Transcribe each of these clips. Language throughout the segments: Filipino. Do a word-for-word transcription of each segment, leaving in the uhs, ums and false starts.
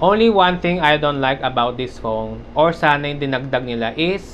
Only one thing I don't like about this phone, or sana yung dinagdag nila, is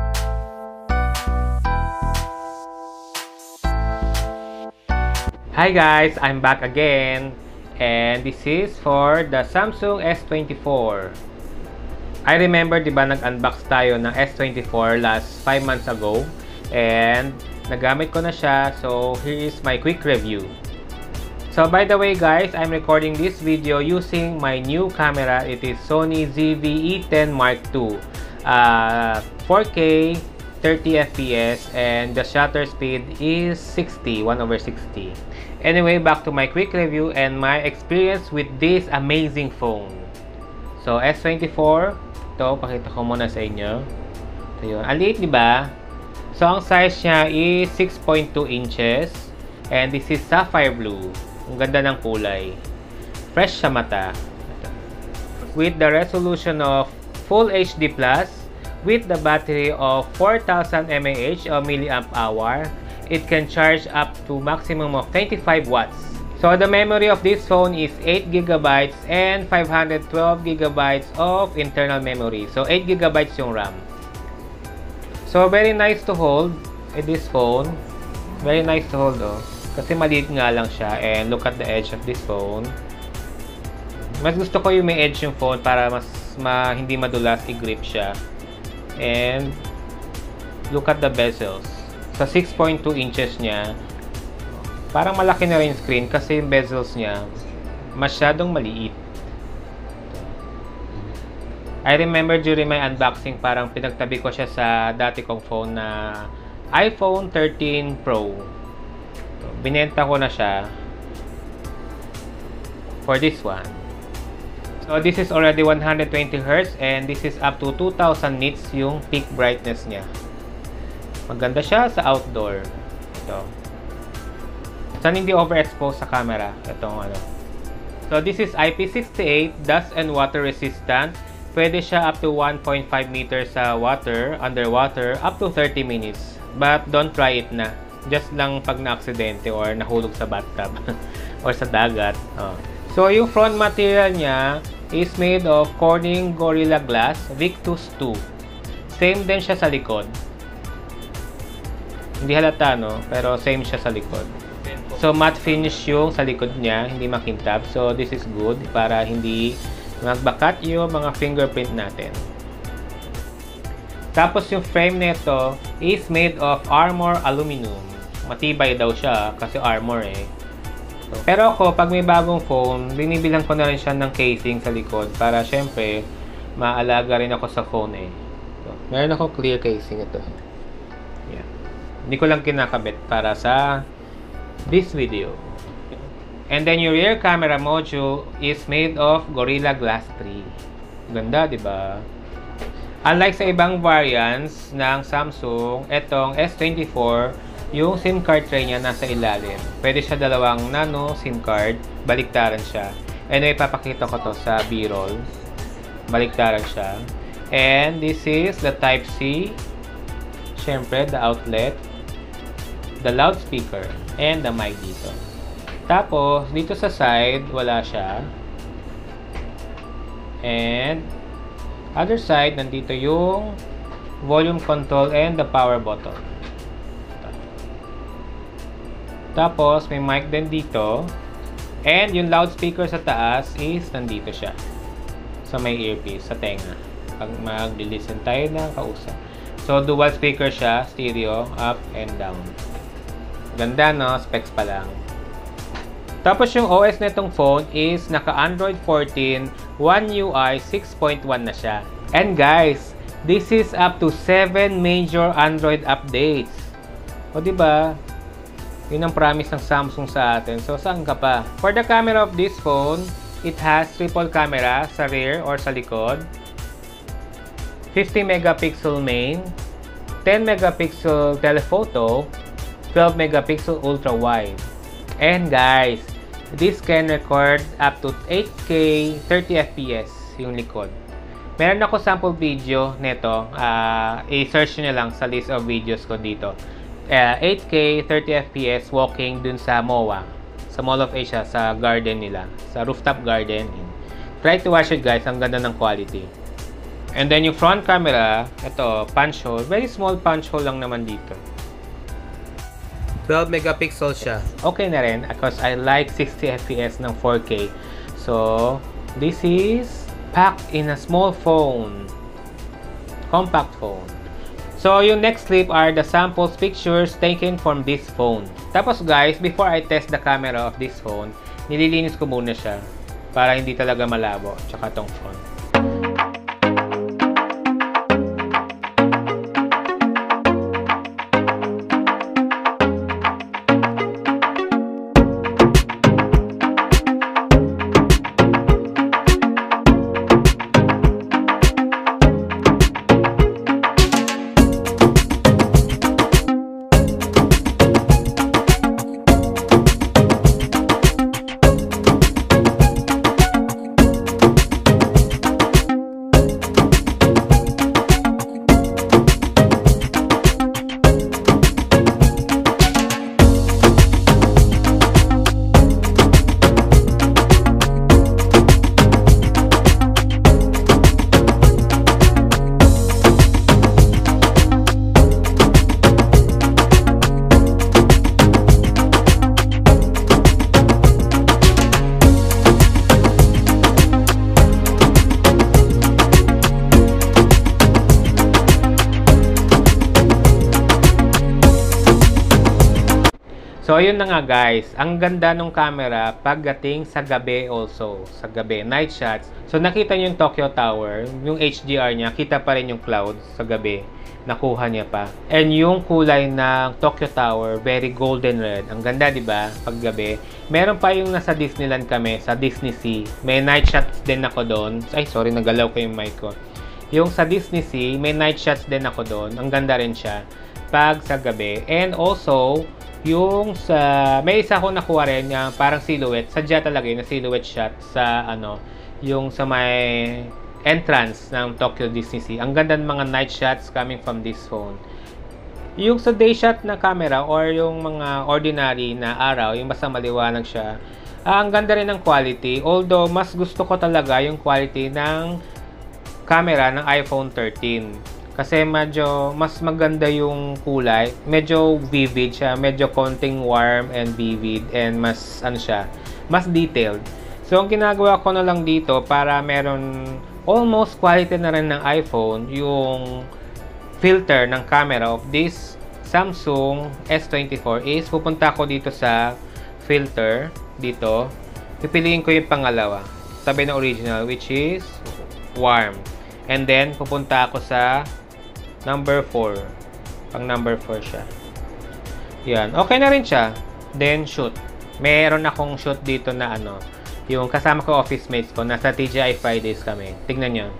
Hi guys, I'm back again, and this is for the Samsung S twenty-four. I remember, di ba, nag-unbox tayo ng S twenty-four last five months ago, and nagamit ko na siya. So here is my quick review. So by the way guys, I'm recording this video using my new camera. It is Sony Z V E ten Mark two, uh, four K, thirty F P S, and the shutter speed is sixty, one over sixty. Anyway, back to my quick review and my experience with this amazing phone. So S twenty-four, ito, pakita ko muna sa inyo. Ito yun. Ang liit, di ba? So ang size niya is six point two inches, and this is sapphire blue. Ang ganda ng kulay. Fresh sa mata. With the resolution of Full H D plus, with the battery of four thousand milliamp hour, it can charge up to maximum of twenty-five watts. So the memory of this phone is eight gigabytes and five hundred twelve gigabytes of internal memory. So eight gigabytes yung RAM. So very nice to hold in this phone. Very nice to hold, oh. Kasi maliit nga lang siya, and look at the edge of this phone. Mas gusto ko yung may edge yung phone para mas ma, hindi madulas i-grip siya. And look at the bezels. Sa six point two inches niya, parang malaki na rin screen kasi yung bezels niya masyadong maliit. I remember during my unboxing, parang pinagtabi ko siya sa dati kong phone na iPhone thirteen Pro. Binenta ko na siya for this one. So this is already one hundred twenty hertz, and this is up to two thousand nits yung peak brightness niya. Maganda siya sa outdoor. Ito. Saan hindi overexposed sa camera. Itong ano. So this is I P sixty-eight, dust and water resistant. Pwede siya up to one point five meters sa water, underwater, up to thirty minutes. But don't try it na. Just lang pag na-aksidente or nahulog sa bathtub or sa dagat. Oh. So yung front material niya is made of Corning Gorilla Glass Victus two. Same din siya sa likod. Hindi halata, no? Pero same siya sa likod. So matte finish yung sa likod niya, hindi makintab. So this is good para hindi magbakat yung mga fingerprint natin. Tapos yung frame nito is made of Armor aluminum. Matibay daw siya kasi Armor eh. So, pero ako, pag may bagong phone, binibilang ko na rin siya ng casing sa likod para syempre maalaga rin ako sa phone eh. So, meron ako clear casing ito. Yeah. Hindi ko lang kinakabit para sa this video. And then your rear camera module is made of Gorilla Glass three. Ganda, di ba? Unlike sa ibang variants ng Samsung, etong S twenty-four, yung SIM card tray niya nasa ilalim. Pwede siya dalawang nano SIM card, baliktaran siya. Anyway, papakita ko to sa B-roll. Baliktaran siya. And this is the Type C. Siyempre, the outlet, the loudspeaker, and the mic dito. Tapos, dito sa side, wala siya. And other side, nandito yung volume control and the power button. Tapos, may mic din dito. And yung loudspeaker sa taas is nandito siya. So, may earpiece sa tenga. Pag mag-listen tayo ng kausap. So, dual speaker siya, stereo, up and down. Ganda, no? Specs pa lang. Tapos yung O S nitong phone is naka-Android fourteen, One U I six point one na siya. And guys, this is up to seven major Android updates. O diba? Yun ang promise ng Samsung sa atin. So saan ka pa? For the camera of this phone, it has triple camera sa rear or sa likod. fifty megapixel main, ten megapixel telephoto, twelve megapixel ultra wide. And guys, this can record up to eight K thirty F P S yung likod. Meron ako sample video nito. Uh, i-search nyo lang sa list of videos ko dito. Uh, eight K thirty F P S walking dun sa M O A. Sa Mall of Asia, sa garden nila. Sa rooftop garden. Try to watch it guys, ang ganda ng quality. And then yung front camera, ito, punch hole. Very small punch hole lang naman dito. twelve megapixel siya. Okay na rin because I like sixty F P S ng four K. So, this is packed in a small phone. Compact phone. So, yung next clip are the samples pictures taken from this phone. Tapos guys, before I test the camera of this phone, nililinis ko muna siya para hindi talaga malabo. Tsaka tong phone. So, ayun na nga guys. Ang ganda ng camera pagdating sa gabi also. Sa gabi. Night shots. So, nakita nyo yung Tokyo Tower. Yung H D R niya. Kita pa rin yung clouds sa gabi. Nakuha niya pa. And yung kulay ng Tokyo Tower, very golden red. Ang ganda, di ba? Pag gabi. Meron pa yung nasa Disneyland kami. Sa Disney Sea. May night shots din ako doon. Ay, sorry. Nagalaw ko yung mic ko. Yung sa Disney Sea, may night shots din ako doon. Ang ganda rin siya. Pag sa gabi. And also, yung sa may isa ko nakuha rin yung parang silhouette, sadya talaga yung silhouette shot sa ano, yung sa may entrance ng Tokyo Disney Sea. Ang ganda ng mga night shots coming from this phone. Yung sa day shot na camera or yung mga ordinary na araw, yung basta maliwanag siya, ah, ang ganda rin ng quality. Although mas gusto ko talaga yung quality ng camera ng iPhone thirteen. Kasi medyo mas maganda yung kulay. Medyo vivid siya. Medyo konting warm and vivid. And mas, ano siya, mas detailed. So, ang ginagawa ko na lang dito para meron almost quality na rin ng iPhone, yung filter ng camera of this Samsung S twenty-four is pupunta ko dito sa filter. Dito. Pipiliin ko yung pangalawa. Sabi na original, which is warm. And then, pupunta ako sa number four. Pang number four siya. Yan. Okay na rin siya. Then, shoot. Meron akong shoot dito na ano. Yung kasama ko office mates ko. Nasa T G I Fridays kami. Tignan nyo.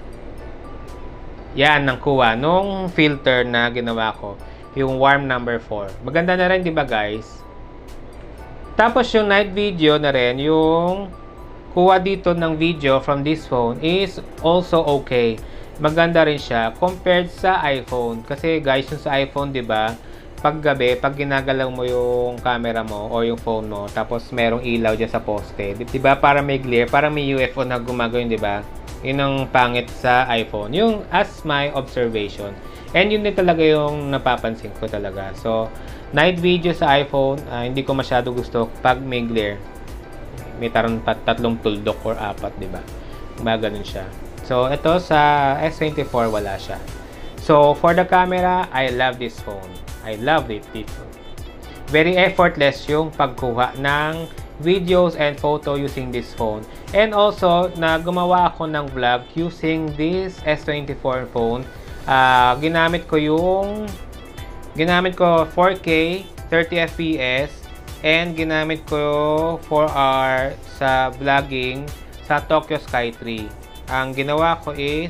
Yan, nang kuha. Nung filter na ginawa ko. Yung warm number four. Maganda na rin, di ba guys? Tapos, yung night video na rin. Yung kuha dito ng video from this phone is also okay. Maganda rin siya compared sa iPhone. Kasi guys, yung sa iPhone, 'di ba? Pag gabi, pag ginagalaw mo yung camera mo o yung phone mo, tapos merong ilaw diyan sa poste, 'di ba? Para may glare, para may U F O na gumagawin, 'di ba? 'Yun ang pangit sa iPhone. Yung as my observation. And yun din talaga yung napapansin ko talaga. So, night video sa iPhone, uh, hindi ko masyado gusto pag may glare. May taron pa tatlong tuldok or apat, 'di ba? Mga ganun siya. So, ito sa S twenty-four, wala siya. So, for the camera, I love this phone. I love it. This phone. Very effortless yung pagkuha ng videos and photo using this phone. And also, na gumawa ako ng vlog using this S twenty-four phone. Uh, ginamit ko yung ginamit ko four K, thirty F P S, and ginamit ko four R sa vlogging sa Tokyo Sky Tree. Ang ginawa ko is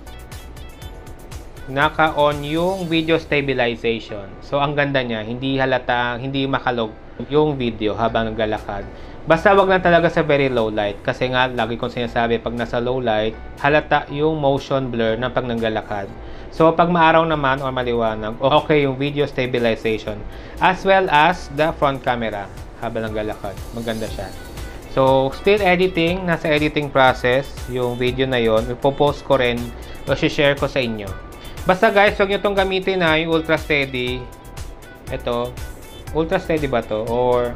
naka-on yung video stabilization. So, ang ganda niya. Hindi halata, hindi makalog yung video habang naglalakad. Basta wag lang talaga sa very low light. Kasi nga, lagi kong sinasabi, pag nasa low light, halata yung motion blur ng pag naglalakad. So, pag maaraw naman o maliwanag, okay yung video stabilization. As well as the front camera habang naglalakad. Maganda siya. So, still editing. Nasa editing process yung video na yon. Ipopost ko rin o share ko sa inyo. Basta guys, huwag nyo itong gamitin na yung Ultra Steady. Ito. Ultra Steady ba to? Or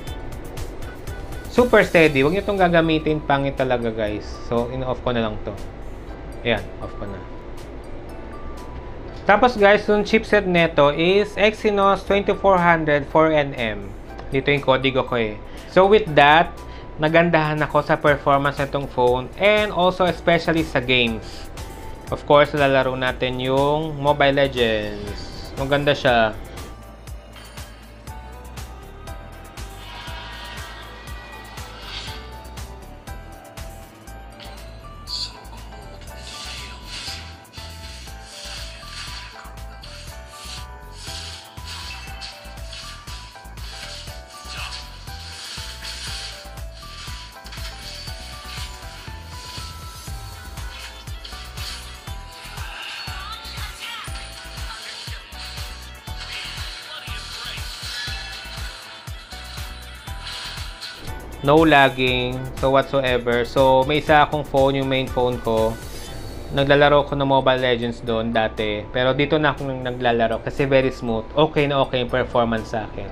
Super Steady. Huwag nyo itong gagamitin. Pangit talaga guys. So, in-off ko na lang to. Ayan. Off ko na. Tapos guys, yung chipset neto is Exynos twenty-four hundred four nanometer. Dito yung kodigo ko eh. So with that, nagandahan ako sa performance nitong phone and also especially sa games. Of course, lalaro natin yung Mobile Legends. Maganda siya. No lagging, so whatsoever. So, may isa akong phone, yung main phone ko. Naglalaro ko ng Mobile Legends doon dati. Pero dito na ako naglalaro kasi very smooth. Okay na okay yung performance sa akin.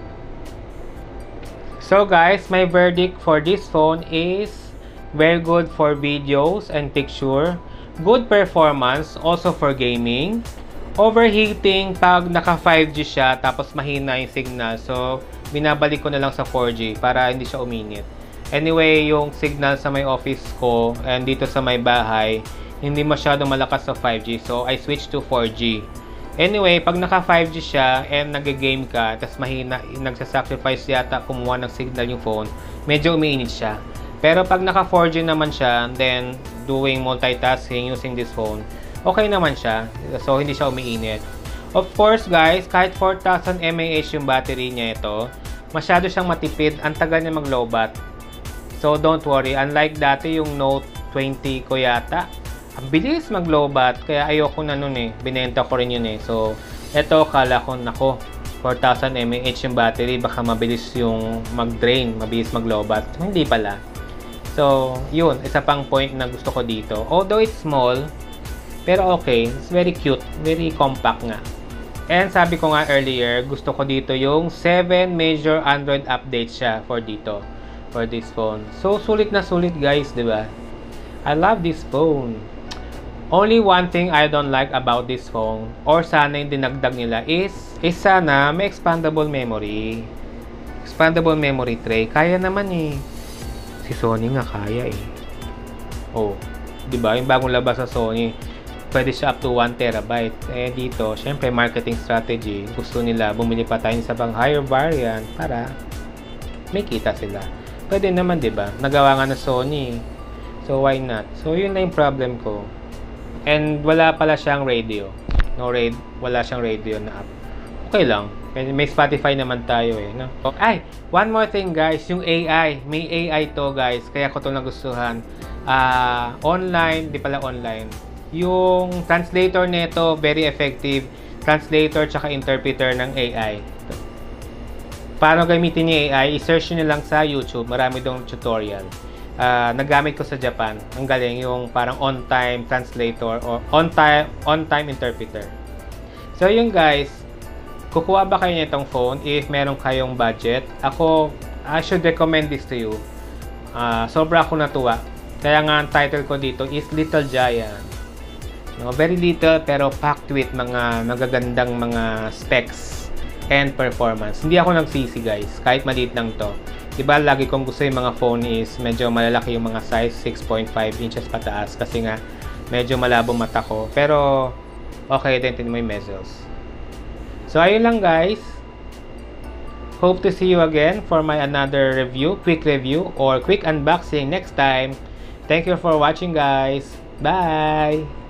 So guys, my verdict for this phone is very good for videos and picture. Good performance also for gaming. Overheating pag naka five G siya tapos mahina yung signal. So, binabalik ko na lang sa four G para hindi siya uminit. Anyway, yung signal sa may office ko and dito sa may bahay, hindi masyadong malakas sa five G. So, I switched to four G. Anyway, pag naka five G siya and nag-game ka, tapos mahina, nagsasacrifice yata kumuha ng signal yung phone, medyo umiinit siya. Pero pag naka four G naman siya, then doing multitasking using this phone, okay naman siya. So, hindi siya umiinit. Of course, guys, kahit four thousand milliamp hours yung battery niya ito, masyado siyang matipid. Ang tagal niya mag-lowbat. So, don't worry. Unlike dati yung Note twenty ko yata, ang bilis mag-lowbat. Kaya ayoko na nun eh. Binenta ko rin yun eh. So, ito, kala ko, nako, four thousand milliamp hours yung battery. Baka mabilis yung mag-drain. Mabilis mag-lowbat. Hindi pala. So, yun. Isa pang point na gusto ko dito. Although it's small, pero okay. It's very cute. Very compact nga. And sabi ko nga earlier, gusto ko dito yung seven major Android updates siya for dito. For this phone. So, sulit na sulit guys, di ba? I love this phone. Only one thing I don't like about this phone, or sana yung dinagdag nila is, is sana may expandable memory. Expandable memory tray. Kaya naman eh. Si Sony nga kaya eh. Oh, di ba? Yung bagong labas sa Sony, pwede siya up to one terabyte. Eh dito, syempre marketing strategy. Gusto nila bumili pa tayo sa pang higher variant para may kita sila. Pwede naman, di ba? Nagawa nga na Sony. So, why not? So, yun na yung problem ko. And, wala pala siyang radio. No radio. Wala siyang radio na app. Okay lang. May Spotify naman tayo eh. No? Ay! One more thing, guys. Yung A I. May A I to, guys. Kaya ko ito nagustuhan. Uh, online. Di pala online. Yung translator nito, very effective. Translator tsaka interpreter ng A I. Paano gamitin yung A I? I-search nyo lang sa YouTube. Marami dong tutorial. Uh, nagamit ko sa Japan. Ang galing yung parang on-time translator or on-time on-time interpreter. So yun guys, kukuha ba kayo nitong phone if meron kayong budget? Ako, I should recommend this to you. Uh, sobra ako natuwa. Kaya nga ang title ko dito is Little Giant. No, very little pero packed with mga magagandang mga specs and performance. Hindi ako nagsisi guys, kahit maliit lang to. Diba lagi kong gusto yung mga phone is medyo malalaki yung mga size, six point five inches pataas kasi nga medyo malabo mata ko. Pero okay din, din mo yung bezels. So ayun lang guys. Hope to see you again for my another review, quick review or quick unboxing next time. Thank you for watching guys. Bye!